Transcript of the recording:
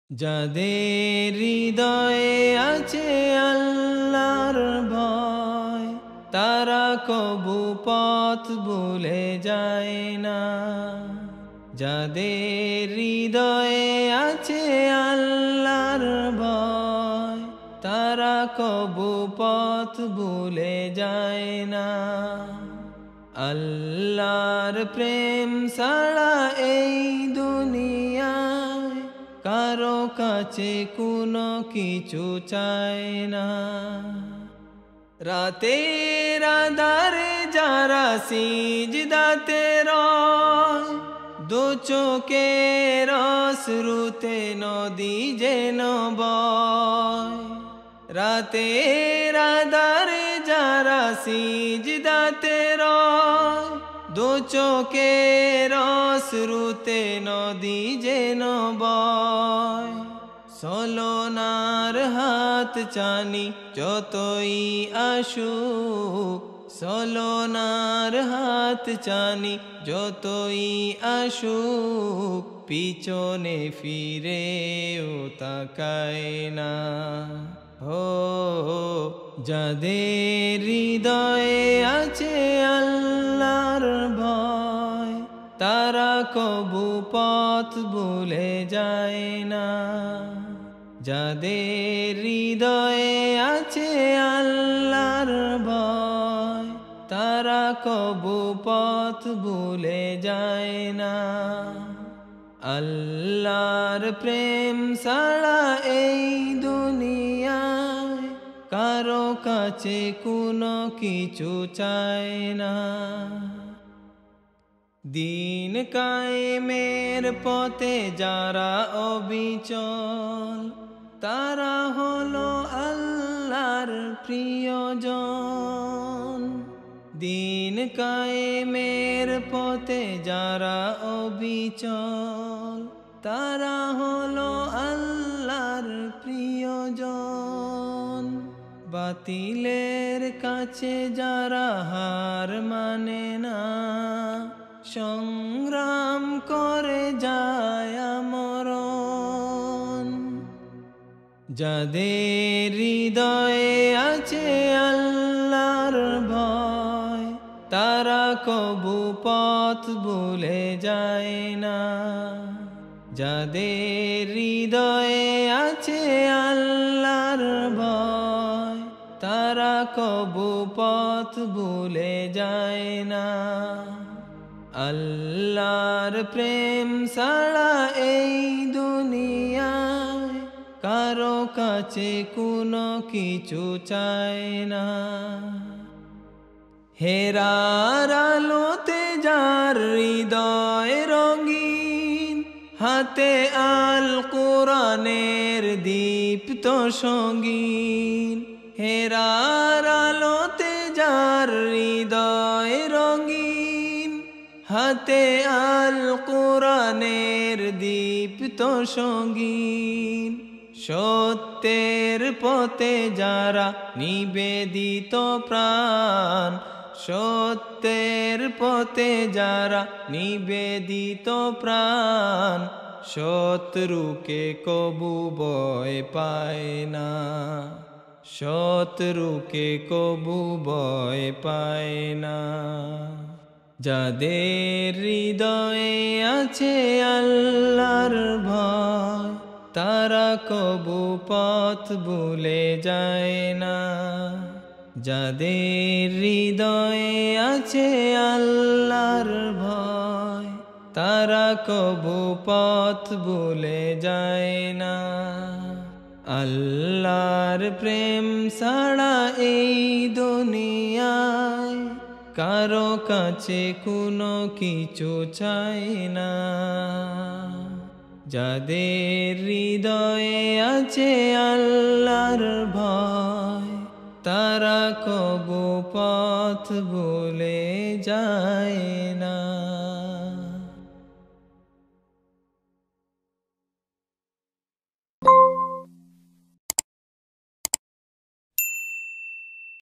যাদের হৃদয়ে আছে আল্লাহর ভয়, তারা কবু পথ ভুলে যায় না। যাদের হৃদয়ে আছে আল্লাহর ভয়, তারা কবু পথ ভুলে যায় না। আল্লাহর প্রেম ছাড়া এই দুনিয়ায় কারো কাছে কোনো কিছু চায় না। রাতের আঁধারে যারা সিজদাতে রয়, দু চোখের অশ্রুতে নদী যেন বয়। রাতের আঁধারে যারা সিজদাতে রয়, দু চোখের অশ্রুতে নদী যেন বয়। ছলনার হাত চানি যতই আসুক, ছলনার হাত চানি যতই আসুক, পিছনে ফিরেও তাকায় না। ও যাদের হৃদয়ে আছে আল্লাহর ভয়, তারা কবু পথ ভুলে যায় না। যাদের হৃদয়ে আছে আল্লাহর ভয়, তারা কবু পথ ভুলে যায় না। আল্লাহর প্রেম ছাড়া এই দুনিয়ায় কারো কাছে কোনো কিছু চায় না। দিন কায়েমের পথে যারা অবিচল, তারা হলো আল্লাহর প্রিয়জন। দিন কায়েমের পথে যারা অবিচল, তারা হলো আল্লাহর প্রিয়জন। বাতিলের কাছে যারা হার মানে না, সংগ্রাম করে যায় মরণ। যাদের হৃদয়ে আছে আল্লাহর ভয়, তারা কবু পথ ভুলে যায় না। যাদের হৃদয়ে আছে আল্লাহর ভয়, তারা কবু পথ ভুলে যায় না। আল্লাহর প্রেম ছাড়া এই দুনিয়ায় কারো কাছে কোনো কিছু চায় না। হেরার আলোতে যার হৃদয় রঙিন, হাতে আল কোরআনের দীপ্ত সঙ্গীন। হেরার আলোতে যার হৃদয় রঙিন, হাতে আল কোরআনের দীপ্ত সঙ্গীন। সত্যের পথে যারা নিবেদিত প্রাণ, সত্যের পথে যারা নিবেদিত প্রাণ, শত্রুকে কবু ভয় পায় না। শত্রুকে কবু ভয় পায় না। যাদের হৃদয়ে আছে আল্লাহর ভয়, তারা কবু পথ ভুলে যায় না। যাদের হৃদয়ে আছে আল্লাহর ভয়, তারা কবু পথ ভুলে যায় না। আল্লাহর প্রেম ছাড়া এই দুনিয়ায় কারো কাছে কোনো কিছু চায় না। যাদের হৃদয়ে আছে আল্লাহর ভয়, তারা কবু পথ ভুলে যায় না।